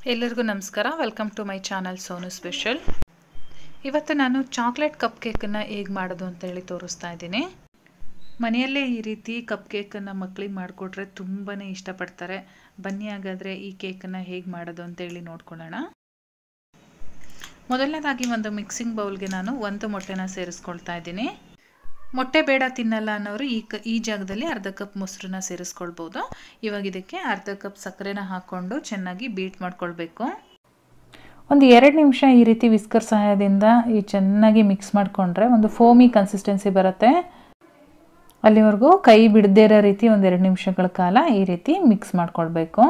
ಎಲ್ಲರಿಗೂ ನಮಸ್ಕಾರ. Welcome to my channel Sonu special. ಇವತ್ತು ನಾನು ಚಾಕ್ಲೇಟ್ ಕಪ್ ಕೇಕನ್ನು ಹೇಗೆ ಮಾಡೋದು ಅಂತ ಹೇಳಿ ತೋರಿಸ್ತಾ ಇದ್ದೀನಿ. ಮನೆಯಲ್ಲೇ ಈ ರೀತಿ ಕಪ್ ಕೇಕನ್ನು ಮಕ್ಕಳಿಗೆ ಮಾಡಿಕೊಟ್ರೆ ತುಂಬಾ ಇಷ್ಟಪಡ್ತಾರೆ. ಬನ್ನಿ ಹಾಗಾದರೆ ಈ ಕೇಕನ್ನು ಹೇಗೆ ಮಾಡೋದು ಅಂತ ಹೇಳಿ ನೋಡ್ಕೊಳ್ಳೋಣ. ಮೊದಲನೇದಾಗಿ ಒಂದು ಮಿಕ್ಸಿಂಗ್ ಬೌಲ್ಗೆ ನಾನು ಒಂದು ಮೊಟ್ಟೆನ ಸೇರಿಸ್ಕೊಳ್ತಾ ಇದ್ದೀನಿ. ಮೊಟ್ಟೆ ಬೇಡ ತಿನ್ನಲ್ಲ ಅನ್ನೋರು ಈ ಜಾಗದಲ್ಲಿ ಅರ್ಧ ಕಪ್ ಮೊಸರನ್ನ ಸೇರಿಸ್ಕೊಳ್ಬೋದು. ಇವಾಗ ಇದಕ್ಕೆ ಅರ್ಧ ಕಪ್ ಸಕ್ಕರೆನ ಹಾಕ್ಕೊಂಡು ಚೆನ್ನಾಗಿ ಬೀಟ್ ಮಾಡ್ಕೊಳ್ಬೇಕು. ಒಂದು 2 ನಿಮಿಷ ಈ ರೀತಿ ವಿಸ್ಕರ್ ಸಹಾಯದಿಂದ ಚೆನ್ನಾಗಿ ಮಿಕ್ಸ್ ಮಾಡಿಕೊಂಡ್ರೆ ಒಂದು ಫೋಮಿ ಕನ್ಸಿಸ್ಟೆನ್ಸಿ ಬರುತ್ತೆ. ಅಲ್ಲಿವರೆಗೂ ಕೈ ಬಿಡದೇ ಇರೋ ರೀತಿ ಒಂದು 2 ನಿಮಿಷಗಳ ಕಾಲ ಈ ರೀತಿ ಮಿಕ್ಸ್ ಮಾಡ್ಕೊಳ್ಬೇಕು.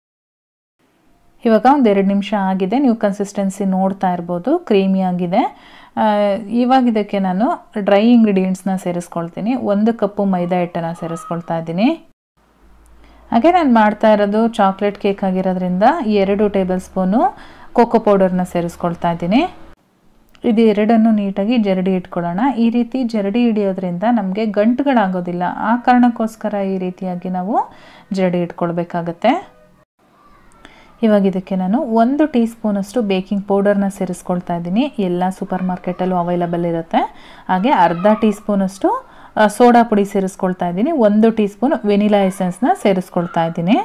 ಇವಾಗ ಒಂದು 2 ನಿಮಿಷ ಆಗಿದೆ. ನೀವು ಕನ್ಸಿಸ್ಟೆನ್ಸಿ ನೋಡ್ತಾ ಇರ್ಬೋದು, ಕ್ರೀಮಿ ಆಗಿದೆ. ಇವಾಗ ಇದಕ್ಕೆ ನಾನು ಡ್ರೈ ಇಂಗ್ರೀಡಿಯೆಂಟ್ಸ್ನ ಸೇರಿಸ್ಕೊಳ್ತೀನಿ. 1 ಕಪ್ಪು ಮೈದಾ ಹಿಟ್ಟನ್ನು ಸೇರಿಸ್ಕೊಳ್ತಾ ಇದ್ದೀನಿ. ಹಾಗೆ ನಾನು ಮಾಡ್ತಾ ಇರೋದು ಚಾಕ್ಲೇಟ್ ಕೇಕ್ ಆಗಿರೋದ್ರಿಂದ 2 ಟೇಬಲ್ ಸ್ಪೂನು ಕೋಕೋ ಪೌಡರ್ನ ಸೇರಿಸ್ಕೊಳ್ತಾ ಇದ್ದೀನಿ. ಇದು ಎರಡನ್ನು ನೀಟಾಗಿ ಜರಡಿ ಇಟ್ಕೊಳ್ಳೋಣ. ಈ ರೀತಿ ಜರಡಿ ಹಿಡಿಯೋದ್ರಿಂದ ನಮಗೆ ಗಂಟುಗಳಾಗೋದಿಲ್ಲ. ಆ ಕಾರಣಕ್ಕೋಸ್ಕರ ಈ ರೀತಿಯಾಗಿ ನಾವು ಜರಡಿ ಇಟ್ಕೊಳ್ಬೇಕಾಗತ್ತೆ. ಇವಾಗ ಇದಕ್ಕೆ ನಾನು 1 ಟೀ ಸ್ಪೂನಷ್ಟು ಬೇಕಿಂಗ್ ಪೌಡರ್ನ ಸೇರಿಸ್ಕೊಳ್ತಾ ಇದ್ದೀನಿ. ಎಲ್ಲ ಸೂಪರ್ ಮಾರ್ಕೆಟಲ್ಲೂ ಅವೈಲಬಲ್ ಇರುತ್ತೆ. ಹಾಗೆ ಅರ್ಧ ಟೀ ಸ್ಪೂನಷ್ಟು ಸೋಡಾ ಪುಡಿ ಸೇರಿಸ್ಕೊಳ್ತಾ ಇದ್ದೀನಿ. 1 ಟೀ ಸ್ಪೂನ್ ವೆನಿಲಾ ಎಸೆನ್ಸ್ನ ಸೇರಿಸ್ಕೊಳ್ತಾ ಇದ್ದೀನಿ.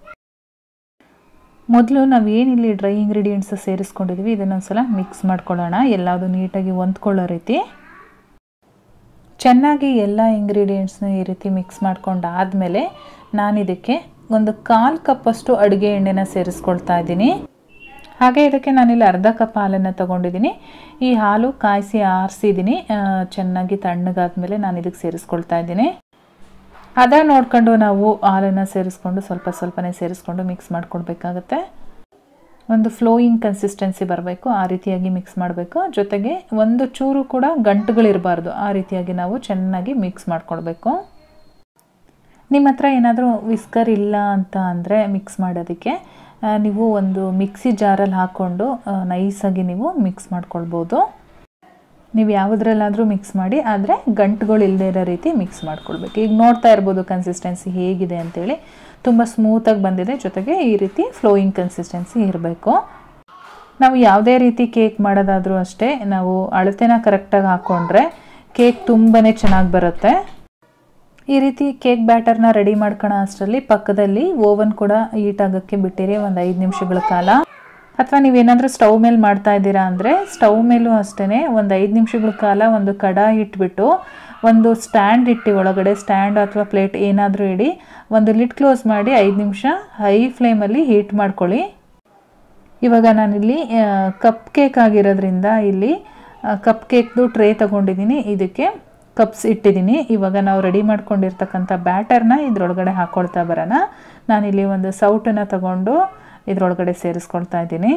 ಮೊದಲು ನಾವೇನಿಲ್ಲಿ ಡ್ರೈ ಇಂಗ್ರೀಡಿಯೆಂಟ್ಸ್ ಸೇರಿಸ್ಕೊಂಡಿದ್ದೀವಿ ಇದನ್ನೊಂದ್ಸಲ ಮಿಕ್ಸ್ ಮಾಡ್ಕೊಳ್ಳೋಣ. ಎಲ್ಲದು ನೀಟಾಗಿ ಹೊಂದ್ಕೊಳ್ಳೋ ರೀತಿ ಚೆನ್ನಾಗಿ ಎಲ್ಲ ಇಂಗ್ರೀಡಿಯೆಂಟ್ಸ್ನ ಈ ರೀತಿ ಮಿಕ್ಸ್ ಮಾಡ್ಕೊಂಡಾದಮೇಲೆ ನಾನು ಇದಕ್ಕೆ ಒಂದು 1/4 ಕಪ್ಪಷ್ಟು ಅಡುಗೆ ಎಣ್ಣೆನ ಸೇರಿಸ್ಕೊಳ್ತಾ ಇದ್ದೀನಿ. ಹಾಗೆ ಇದಕ್ಕೆ ನಾನಿಲ್ಲಿ ಅರ್ಧ ಕಪ್ ಹಾಲನ್ನು ತೊಗೊಂಡಿದ್ದೀನಿ. ಈ ಹಾಲು ಕಾಯಿಸಿ ಆರಿಸಿದ್ದೀನಿ. ಚೆನ್ನಾಗಿ ತಣ್ಣಗಾದ್ಮೇಲೆ ನಾನು ಇದಕ್ಕೆ ಸೇರಿಸ್ಕೊಳ್ತಾ ಇದ್ದೀನಿ. ಅದ ನೋಡ್ಕೊಂಡು ನಾವು ಹಾಲನ್ನು ಸೇರಿಸ್ಕೊಂಡು ಸ್ವಲ್ಪನೇ ಸೇರಿಸ್ಕೊಂಡು ಮಿಕ್ಸ್ ಮಾಡ್ಕೊಳ್ಬೇಕಾಗತ್ತೆ. ಒಂದು ಫ್ಲೋಯಿಂಗ್ ಕನ್ಸಿಸ್ಟೆನ್ಸಿ ಬರಬೇಕು, ಆ ರೀತಿಯಾಗಿ ಮಿಕ್ಸ್ ಮಾಡಬೇಕು. ಜೊತೆಗೆ ಒಂದು ಚೂರು ಕೂಡ ಗಂಟುಗಳಿರಬಾರ್ದು, ಆ ರೀತಿಯಾಗಿ ನಾವು ಚೆನ್ನಾಗಿ ಮಿಕ್ಸ್ ಮಾಡ್ಕೊಳ್ಬೇಕು. ನಿಮ್ಮ ಹತ್ರ ಏನಾದರೂ ವಿಸ್ಕರ್ ಇಲ್ಲ ಅಂತ ಅಂದರೆ ಮಿಕ್ಸ್ ಮಾಡೋದಕ್ಕೆ ನೀವು ಒಂದು ಮಿಕ್ಸಿ ಜಾರಲ್ಲಿ ಹಾಕ್ಕೊಂಡು ನೈಸಾಗಿ ನೀವು ಮಿಕ್ಸ್ ಮಾಡ್ಕೊಳ್ಬೋದು. ನೀವು ಯಾವುದ್ರಲ್ಲಾದರೂ ಮಿಕ್ಸ್ ಮಾಡಿ, ಆದರೆ ಗಂಟುಗಳು ಇಲ್ಲದೇ ಇರೋ ರೀತಿ ಮಿಕ್ಸ್ ಮಾಡ್ಕೊಳ್ಬೇಕು. ಈಗ ನೋಡ್ತಾ ಇರ್ಬೋದು ಕನ್ಸಿಸ್ಟೆನ್ಸಿ ಹೇಗಿದೆ ಅಂತೇಳಿ, ತುಂಬ ಸ್ಮೂತಾಗಿ ಬಂದಿದೆ. ಜೊತೆಗೆ ಈ ರೀತಿ ಫ್ಲೋಯಿಂಗ್ ಕನ್ಸಿಸ್ಟೆನ್ಸಿ ಇರಬೇಕು. ನಾವು ಯಾವುದೇ ರೀತಿ ಕೇಕ್ ಮಾಡೋದಾದರೂ ಅಷ್ಟೇ, ನಾವು ಅಳತೆನ ಕರೆಕ್ಟಾಗಿ ಹಾಕ್ಕೊಂಡ್ರೆ ಕೇಕ್ ತುಂಬಾ ಚೆನ್ನಾಗಿ ಬರುತ್ತೆ. ಈ ರೀತಿ ಕೇಕ್ ಬ್ಯಾಟರ್ನ ರೆಡಿ ಮಾಡ್ಕೊಳ್ಳೋ ಅಷ್ಟರಲ್ಲಿ ಪಕ್ಕದಲ್ಲಿ ಓವನ್ ಕೂಡ ಹೀಟ್ ಆಗೋಕ್ಕೆ ಬಿಟ್ಟಿರಿ ಒಂದು 5 ನಿಮಿಷಗಳ ಕಾಲ. ಅಥವಾ ನೀವೇನಾದರೂ ಸ್ಟವ್ ಮೇಲೆ ಮಾಡ್ತಾ ಇದ್ದೀರಾ ಅಂದರೆ ಸ್ಟವ್ ಮೇಲೂ ಅಷ್ಟೇ ಒಂದು 5 ನಿಮಿಷಗಳ ಕಾಲ ಒಂದು ಕಡಾಯಿ ಇಟ್ಬಿಟ್ಟು ಒಂದು ಸ್ಟ್ಯಾಂಡ್ ಇಟ್ಟು, ಒಳಗಡೆ ಸ್ಟ್ಯಾಂಡ್ ಅಥವಾ ಪ್ಲೇಟ್ ಏನಾದರೂ ಇಡಿ, ಒಂದು ಲಿಡ್ ಕ್ಲೋಸ್ ಮಾಡಿ 5 ನಿಮಿಷ ಹೈ ಫ್ಲೇಮಲ್ಲಿ ಹೀಟ್ ಮಾಡ್ಕೊಳ್ಳಿ. ಇವಾಗ ನಾನಿಲ್ಲಿ ಕಪ್ ಕೇಕ್ ಆಗಿರೋದ್ರಿಂದ ಇಲ್ಲಿ ಕಪ್ ಕೇಕ್ದು ಟ್ರೇ ತೊಗೊಂಡಿದ್ದೀನಿ. ಇದಕ್ಕೆ ಕಪ್ಸ್ ಇಟ್ಟಿದ್ದೀನಿ. ಇವಾಗ ನಾವು ರೆಡಿ ಮಾಡ್ಕೊಂಡಿರ್ತಕ್ಕಂಥ ಬ್ಯಾಟರ್ನ ಇದರೊಳಗಡೆ ಹಾಕ್ಕೊಳ್ತಾ ಬರೋಣ. ನಾನಿಲ್ಲಿ ಒಂದು ಸೌಟನ್ನು ತಗೊಂಡು ಇದರೊಳಗಡೆ ಸೇರಿಸ್ಕೊಳ್ತಾ ಇದ್ದೀನಿ.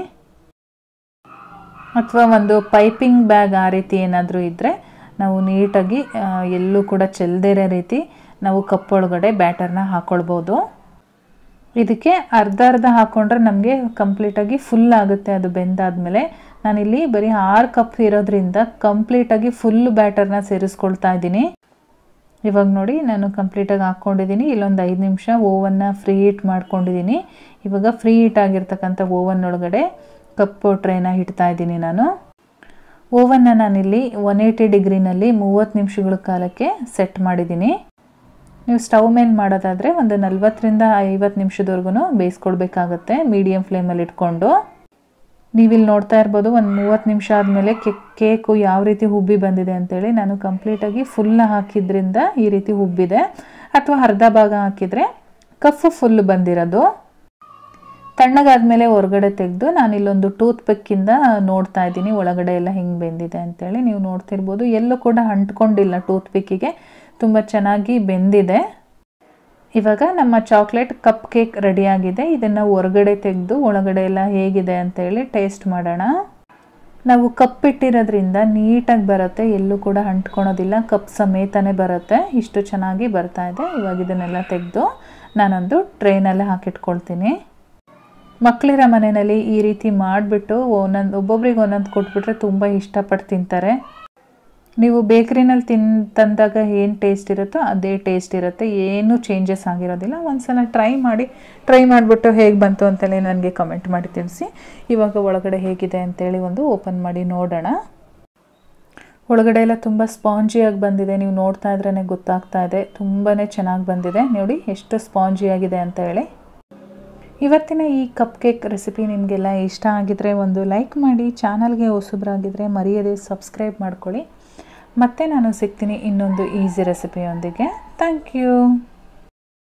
ಅಥವಾ ಒಂದು ಪೈಪಿಂಗ್ ಬ್ಯಾಗ್ ಆ ರೀತಿ ಏನಾದರೂ ಇದ್ದರೆ ನಾವು ನೀಟಾಗಿ ಎಲ್ಲೂ ಕೂಡ ಚೆಲ್ಲದೇ ಇರೋ ರೀತಿ ನಾವು ಕಪ್ ಒಳಗಡೆ ಬ್ಯಾಟರ್ನ ಹಾಕ್ಕೊಳ್ಬೋದು. ಇದಕ್ಕೆ ಅರ್ಧ ಹಾಕ್ಕೊಂಡ್ರೆ ನಮಗೆ ಕಂಪ್ಲೀಟಾಗಿ ಫುಲ್ ಆಗುತ್ತೆ ಅದು ಬೆಂದಾದಮೇಲೆ. ನಾನಿಲ್ಲಿ ಬರೀ 6 ಕಪ್ ಇರೋದ್ರಿಂದ ಕಂಪ್ಲೀಟಾಗಿ ಫುಲ್ ಬ್ಯಾಟರ್ನ ಸೇರಿಸ್ಕೊಳ್ತಾ ಇದ್ದೀನಿ. ಇವಾಗ ನೋಡಿ ನಾನು ಕಂಪ್ಲೀಟಾಗಿ ಹಾಕ್ಕೊಂಡಿದ್ದೀನಿ. ಇಲ್ಲೊಂದು 5 ನಿಮಿಷ ಓವನ್ನ ಫ್ರೀ ಹೀಟ್ ಮಾಡ್ಕೊಂಡಿದ್ದೀನಿ. ಇವಾಗ ಫ್ರೀ ಹೀಟ್ ಆಗಿರ್ತಕ್ಕಂಥ ಓವನ್ ಒಳಗಡೆ ಕಪ್ ಟ್ರೇನ ಇಡ್ತಾ ಇದ್ದೀನಿ ನಾನು. ಓವನ್ನ ನಾನಿಲ್ಲಿ 180 ಡಿಗ್ರಿನಲ್ಲಿ 30 ನಿಮಿಷಗಳ ಕಾಲಕ್ಕೆ ಸೆಟ್ ಮಾಡಿದ್ದೀನಿ. ನೀವು ಸ್ಟವ್ ಮೇಲೆ ಮಾಡೋದಾದರೆ ಒಂದು 40ರಿಂದ 50 ನಿಮಿಷದವರೆಗೂ ಬೇಯಿಸ್ಕೊಳ್ಬೇಕಾಗತ್ತೆ ಮೀಡಿಯಮ್ ಫ್ಲೇಮಲ್ಲಿ ಇಟ್ಕೊಂಡು. ನೀವಿಲ್ಲಿ ನೋಡ್ತಾ ಇರ್ಬೋದು ಒಂದು 30 ನಿಮಿಷ ಆದಮೇಲೆ ಕೇಕು ಯಾವ ರೀತಿ ಹುಬ್ಬಿ ಬಂದಿದೆ ಅಂತೇಳಿ. ನಾನು ಕಂಪ್ಲೀಟಾಗಿ ಫುಲ್ ಹಾಕಿದ್ರಿಂದ ಈ ರೀತಿ ಹುಬ್ಬಿದೆ. ಅಥವಾ ಅರ್ಧ ಭಾಗ ಹಾಕಿದರೆ ಕಫ್ ಫುಲ್ ಬಂದಿರೋದು. ತಣ್ಣಗಾದ್ಮೇಲೆ ಹೊರಗಡೆ ತೆಗೆದು ನಾನಿಲ್ಲೊಂದು ಟೂತ್ ಪಿಕ್ಕಿಂದ ನೋಡ್ತಾ ಇದ್ದೀನಿ ಒಳಗಡೆ ಎಲ್ಲ ಹೆಂಗೆ ಬೆಂದಿದೆ ಅಂತೇಳಿ. ನೀವು ನೋಡ್ತಿರ್ಬೋದು ಎಲ್ಲೂ ಕೂಡ ಅಂಟ್ಕೊಂಡಿಲ್ಲ ಟೂತ್ ಪಿಕ್ಕಿಗೆ, ತುಂಬ ಚೆನ್ನಾಗಿ ಬೆಂದಿದೆ. ಇವಾಗ ನಮ್ಮ ಚಾಕ್ಲೇಟ್ ಕಪ್ ಕೇಕ್ ರೆಡಿಯಾಗಿದೆ. ಇದನ್ನು ಹೊರಗಡೆ ತೆಗೆದು ಒಳಗಡೆ ಎಲ್ಲ ಹೇಗಿದೆ ಅಂತೇಳಿ ಟೇಸ್ಟ್ ಮಾಡೋಣ. ನಾವು ಕಪ್ ಇಟ್ಟಿರೋದ್ರಿಂದ ನೀಟಾಗಿ ಬರುತ್ತೆ, ಎಲ್ಲೂ ಕೂಡ ಅಂಟ್ಕೊಳೋದಿಲ್ಲ, ಕಪ್ ಸಮೇತನೇ ಬರುತ್ತೆ. ಇಷ್ಟು ಚೆನ್ನಾಗಿ ಬರ್ತಾ ಇದೆ. ಇವಾಗ ಇದನ್ನೆಲ್ಲ ತೆಗೆದು ನಾನೊಂದು ಟ್ರೇನಲ್ಲೇ ಹಾಕಿಟ್ಕೊಳ್ತೀನಿ. ಮಕ್ಕಳಿರೋ ಮನೆಯಲ್ಲಿ ಈ ರೀತಿ ಮಾಡಿಬಿಟ್ಟು ಒಬ್ಬೊಬ್ರಿಗೆ ಒಂದೊಂದು ಕೊಟ್ಬಿಟ್ರೆ ತುಂಬ ಇಷ್ಟಪಟ್ಟು ತಿಂತಾರೆ. ನೀವು ಬೇಕ್ರಿನಲ್ಲಿ ತಂದಾಗ ಏನು ಟೇಸ್ಟ್ ಇರುತ್ತೋ ಅದೇ ಟೇಸ್ಟ್ ಇರುತ್ತೆ, ಏನೂ ಚೇಂಜಸ್ ಆಗಿರೋದಿಲ್ಲ. ಒಂದು ಸಲ ಟ್ರೈ ಮಾಡಿಬಿಟ್ಟು ಹೇಗೆ ಬಂತು ಅಂತೇಳಿ ನನಗೆ ಕಮೆಂಟ್ ಮಾಡಿ ತಿಳಿಸಿ. ಇವಾಗ ಒಳಗಡೆ ಹೇಗಿದೆ ಅಂತೇಳಿ ಒಂದು ಓಪನ್ ಮಾಡಿ ನೋಡೋಣ. ಒಳಗಡೆ ಎಲ್ಲ ತುಂಬ ಸ್ಪಾಂಜಿಯಾಗಿ ಬಂದಿದೆ, ನೀವು ನೋಡ್ತಾ ಇದ್ರೇ ಗೊತ್ತಾಗ್ತಾ ಇದೆ. ತುಂಬಾ ಚೆನ್ನಾಗಿ ಬಂದಿದೆ ನೋಡಿ ಎಷ್ಟು ಸ್ಪಾಂಜಿಯಾಗಿದೆ ಅಂತ ಹೇಳಿ. ಇವತ್ತಿನ ಈ ಕಪ್ ಕೇಕ್ ರೆಸಿಪಿ ನಿಮಗೆಲ್ಲ ಇಷ್ಟ ಆಗಿದ್ರೆ ಒಂದು ಲೈಕ್ ಮಾಡಿ, ಚಾನಲ್ಗೆ ಹೊಸಬ್ರಾಗಿದ್ದರೆ ಮರೆಯದೆ ಸಬ್ಸ್ಕ್ರೈಬ್ ಮಾಡ್ಕೊಳ್ಳಿ. ಮತ್ತೆ ನಾನು ಸಿಗ್ತೀನಿ ಇನ್ನೊಂದು ಈಸಿ ರೆಸಿಪಿಯೊಂದಿಗೆ. Thank you.